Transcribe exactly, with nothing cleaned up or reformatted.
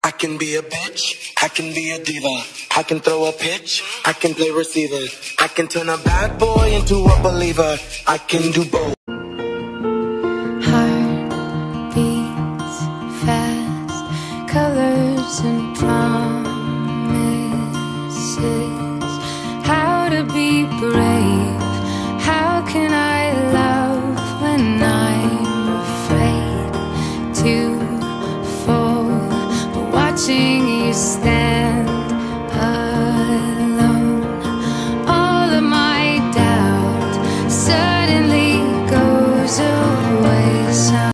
I can be a bitch, I can be a diva, I can throw a pitch, I can play receiver, I can turn a bad boy into a believer, I can do both. Heart beats fast, colors and promises. How to be brave, how can I love when I'm afraid to fall? But watching you stand